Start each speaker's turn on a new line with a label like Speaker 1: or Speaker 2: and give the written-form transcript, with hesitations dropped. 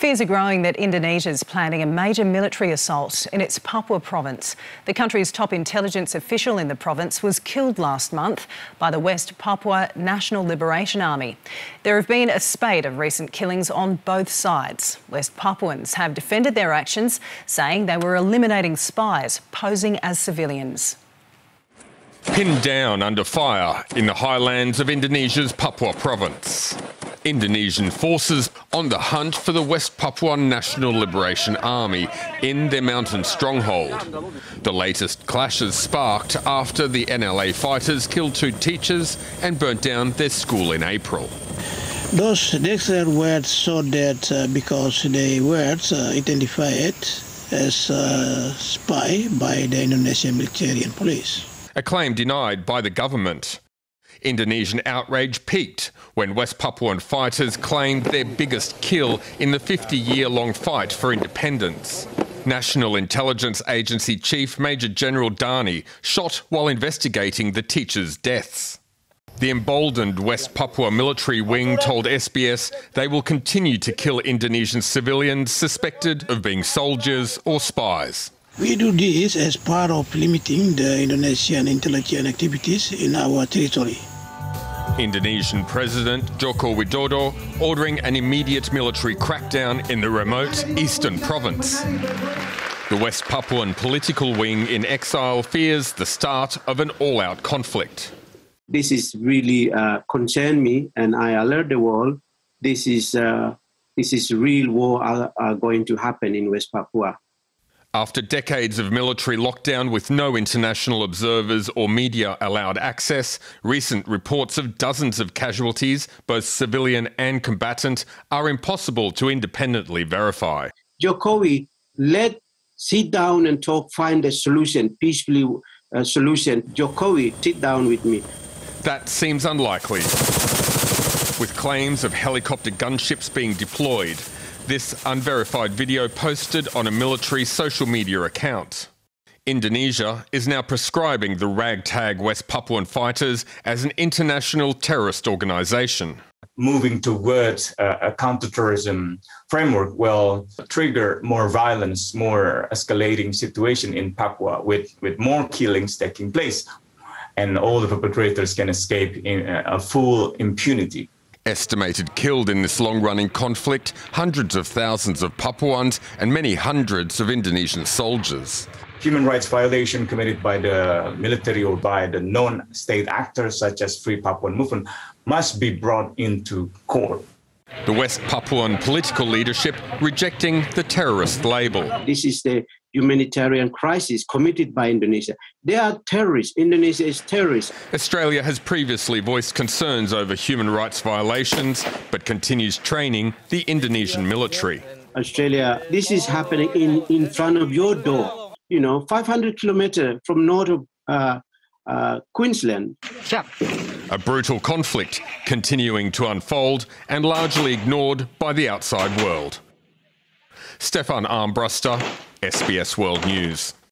Speaker 1: Fears are growing that Indonesia is planning a major military assault in its Papua province. The country's top intelligence official in the province was killed last month by the West Papua National Liberation Army. There have been a spate of recent killings on both sides. West Papuans have defended their actions, saying they were eliminating spies posing as civilians.
Speaker 2: Pinned down under fire in the highlands of Indonesia's Papua province. Indonesian forces on the hunt for the West Papua National Liberation Army in their mountain stronghold. The latest clashes sparked after the NLA fighters killed 2 teachers and burnt down their school in April.
Speaker 3: Those declared words so that because the words identified as spy by the Indonesian military and police.
Speaker 2: A claim denied by the government. Indonesian outrage peaked when West Papuan fighters claimed their biggest kill in the 50-year-long fight for independence. National Intelligence Agency Chief Major General Dani shot while investigating the teachers' deaths. The emboldened West Papua military wing told SBS they will continue to kill Indonesian civilians suspected of being soldiers or spies.
Speaker 3: We do this as part of limiting the Indonesian intelligence activities in our territory.
Speaker 2: Indonesian President Joko Widodo ordering an immediate military crackdown in the remote eastern province. The West Papuan political wing in exile fears the start of an all-out conflict.
Speaker 4: This is really concern me, and I alert the world. This is real war are going to happen in West Papua.
Speaker 2: After decades of military lockdown with no international observers or media allowed access, recent reports of dozens of casualties, both civilian and combatant, are impossible to independently verify.
Speaker 4: Jokowi, let's sit down and talk, find a solution, peacefully solution. Jokowi, sit down with me.
Speaker 2: That seems unlikely. With claims of helicopter gunships being deployed, this unverified video posted on a military social media account. Indonesia is now prescribing the ragtag West Papuan fighters as an international terrorist organisation.
Speaker 5: Moving towards a counter-terrorism framework will trigger more violence, more escalating situation in Papua with more killings taking place, and all the perpetrators can escape in a full impunity.
Speaker 2: Estimated killed in this long-running conflict, hundreds of thousands of Papuans and many hundreds of Indonesian soldiers.
Speaker 5: Human rights violation committed by the military or by the non-state actors such as Free Papuan Movement must be brought into court.
Speaker 2: The West Papuan political leadership rejecting the terrorist label.
Speaker 4: This is the humanitarian crisis committed by Indonesia. They are terrorists. Indonesia is terrorist.
Speaker 2: Australia has previously voiced concerns over human rights violations, but continues training the Indonesian military.
Speaker 4: Australia, this is happening in front of your door. 500 kilometers from north of Queensland.
Speaker 2: A brutal conflict continuing to unfold and largely ignored by the outside world. Stefan Armbruster, SBS World News.